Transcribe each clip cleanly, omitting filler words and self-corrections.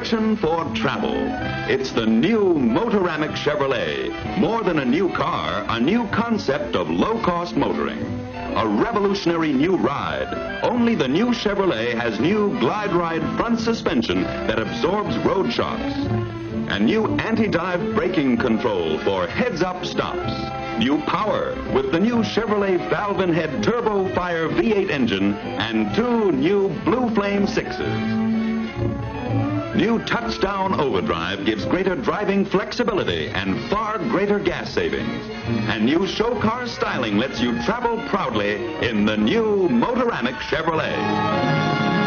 Action for travel. It's the new Motoramic Chevrolet. More than a new car, a new concept of low-cost motoring. A revolutionary new ride. Only the new Chevrolet has new Glide Ride front suspension that absorbs road shocks. And new anti-dive braking control for heads-up stops. New power with the new Chevrolet valve and head Turbo Fire V8 engine and two new Blue Flame 6s. New touchdown overdrive gives greater driving flexibility and far greater gas savings. And new show car styling lets you travel proudly in the new Motoramic Chevrolet.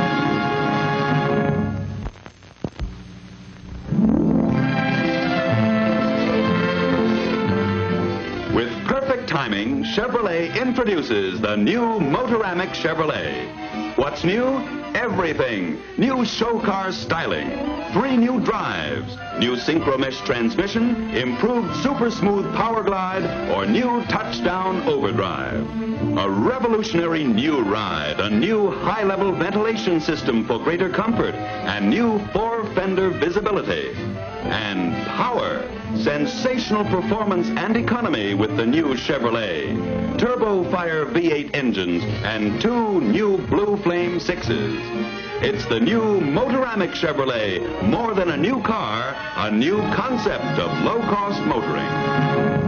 Timing, Chevrolet introduces the new Motoramic Chevrolet. What's new? Everything. New show car styling, 3 new drives, new synchro mesh transmission, improved super smooth power glide, or new touchdown overdrive. A revolutionary new ride, a new high-level ventilation system for greater comfort, and new 4-fender visibility. And power. Sensational performance and economy with the new Chevrolet. Turbo Fire V8 engines and 2 new Blue Flame 6s. It's the new Motoramic Chevrolet. More than a new car, a new concept of low-cost motoring.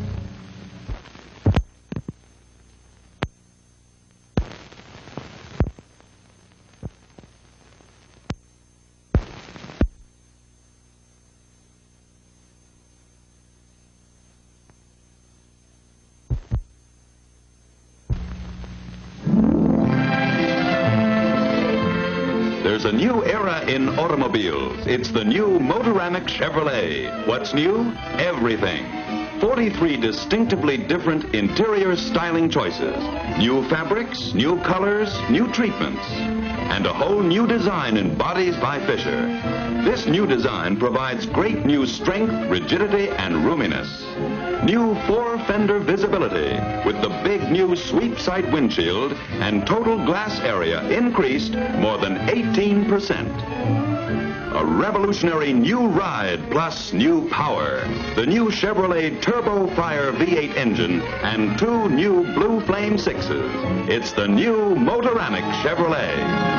There's a new era in automobiles. It's the new Motoramic Chevrolet. What's new? Everything. 43 distinctively different interior styling choices. New fabrics, new colors, new treatments. And a whole new design in bodies by Fisher. This new design provides great new strength, rigidity, and roominess. New 4-fender visibility with the big new sweep sight windshield and total glass area increased more than 18%. A revolutionary new ride plus new power. The new Chevrolet Turbo Fire V8 engine and 2 new Blue Flame 6s. It's the new Motoramic Chevrolet.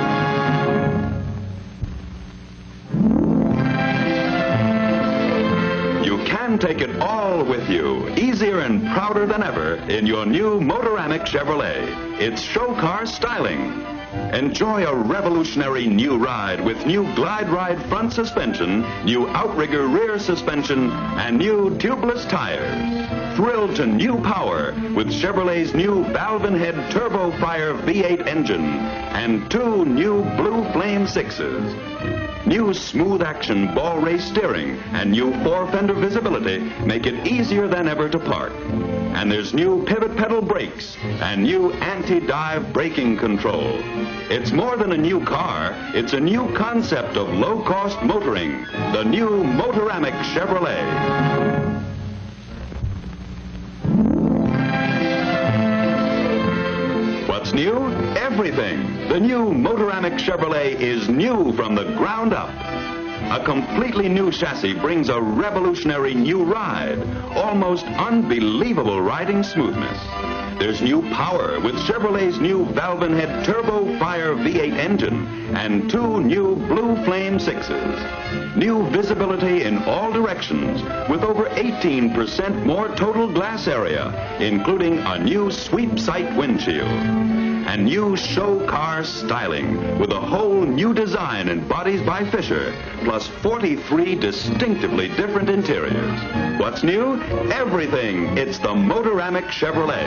Take it all with you, easier and prouder than ever in your new Motoramic Chevrolet. It's show car styling. Enjoy a revolutionary new ride with new Glide Ride front suspension, new outrigger rear suspension, and new tubeless tires. Thrill to new power with Chevrolet's new valve and head Turbo Fire V8 engine and 2 new Blue Flame 6s. New smooth action ball race steering and new 4-fender visibility make it easier than ever to park. And there's new pivot pedal brakes and new anti-dive braking control. It's more than a new car, it's a new concept of low-cost motoring. The new Motoramic Chevrolet. What's new? Everything. The new Motoramic Chevrolet is new from the ground up. A completely new chassis brings a revolutionary new ride, almost unbelievable riding smoothness. There's new power with Chevrolet's new valve and head Turbo Fire V8 engine and 2 new Blue Flame 6s. New visibility in all directions with over 18% more total glass area, including a new sweep sight windshield. And new show car styling with a whole new design in bodies by Fisher, plus 43 distinctively different interiors. What's new? Everything. It's the Motoramic Chevrolet.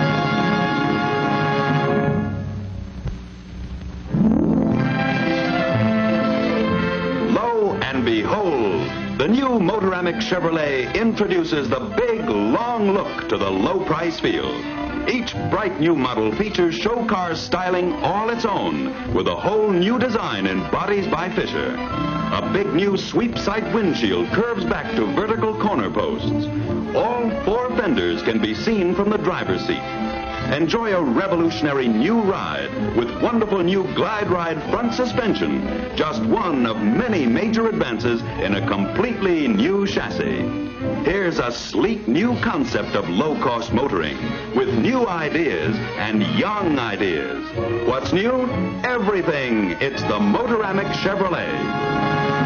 Lo and behold, the new Motoramic Chevrolet introduces the big, long look to the low-price field. Each bright new model features show car styling all its own with a whole new design in bodies by Fisher. A big new sweep sight windshield curves back to vertical corner posts. All 4 fenders can be seen from the driver's seat. Enjoy a revolutionary new ride with wonderful new Glide Ride front suspension. Just one of many major advances in a completely new chassis. Here's a sleek new concept of low-cost motoring with new ideas and young ideas. What's new? Everything. It's the Motoramic Chevrolet.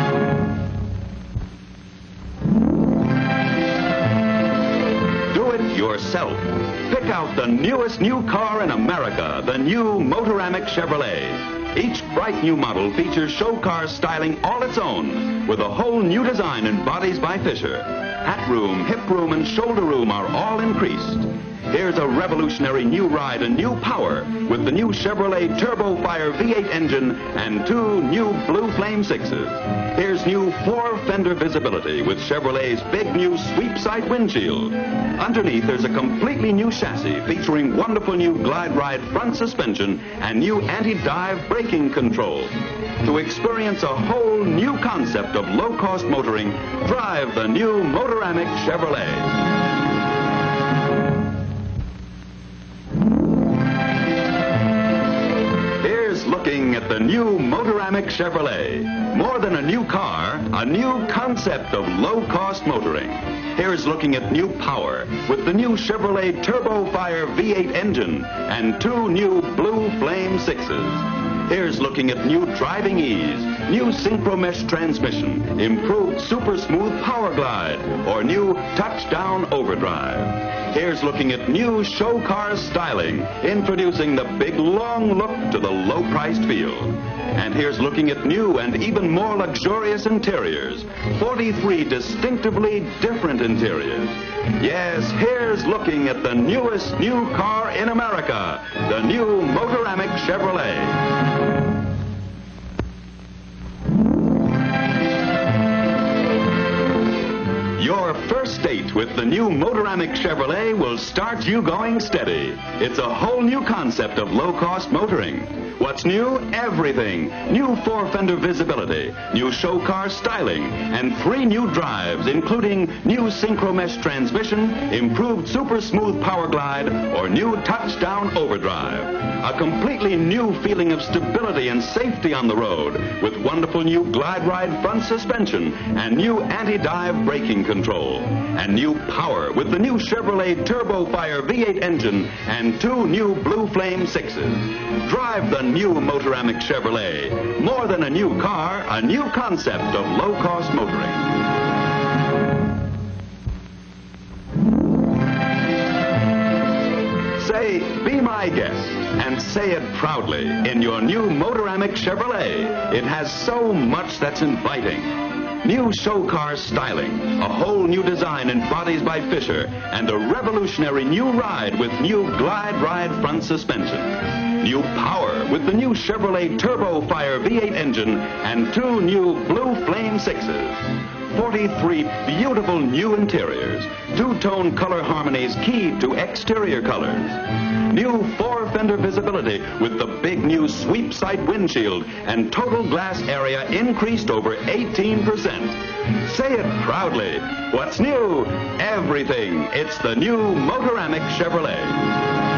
Yourself. Pick out the newest new car in America, the new Motoramic Chevrolet. Each bright new model features show car styling all its own, with a whole new design in bodies by Fisher. Hat room, hip room, and shoulder room are all increased. Here's a revolutionary new ride and new power with the new Chevrolet Turbo Fire V8 engine and two new Blue Flame 6s. Here's new floor-fender visibility with Chevrolet's big new sweep sight windshield. Underneath, there's a completely new chassis featuring wonderful new Glide Ride front suspension and new anti-dive braking control. To experience a whole new concept of low-cost motoring, drive the new Motoramic Chevrolet. Looking at the new Motoramic Chevrolet. More than a new car, a new concept of low-cost motoring. Here's looking at new power with the new Chevrolet Turbo Fire V8 engine and two new Blue Flame 6s. Here's looking at new driving ease, new Synchro Mesh transmission, improved super smooth power glide, or new touchdown overdrive. Here's looking at new show car styling, introducing the big long look to the low-priced field. And here's looking at new and even more luxurious interiors, 43 distinctively different interiors. Yes, here's looking at the newest new car in America, the new Motoramic Chevrolet. Your first date with the new Motoramic Chevrolet will start you going steady. It's a whole new concept of low-cost motoring. What's new? Everything. New four-fender visibility, new show car styling, and 3 new drives, including new Synchro Mesh transmission, improved super smooth power glide, or new touchdown overdrive. A completely new feeling of stability and safety on the road with wonderful new Glide Ride front suspension and new anti-dive braking control. And new power with the new Chevrolet Turbo Fire V8 engine and 2 new Blue Flame 6s. Drive the new Motoramic Chevrolet. More than a new car, a new concept of low-cost motoring. Say, be my guest, and say it proudly in your new Motoramic Chevrolet. It has so much that's inviting. New show car styling, a whole new design in bodies by Fisher, and a revolutionary new ride with new Glide Ride front suspension. New power with the new Chevrolet Turbo Fire V8 engine and 2 new Blue Flame 6s. 43 beautiful new interiors, 2-tone color harmonies keyed to exterior colors. New four-fender visibility with the big new sweep sight windshield and total glass area increased over 18%. Say it proudly. What's new? Everything. It's the new Motoramic Chevrolet.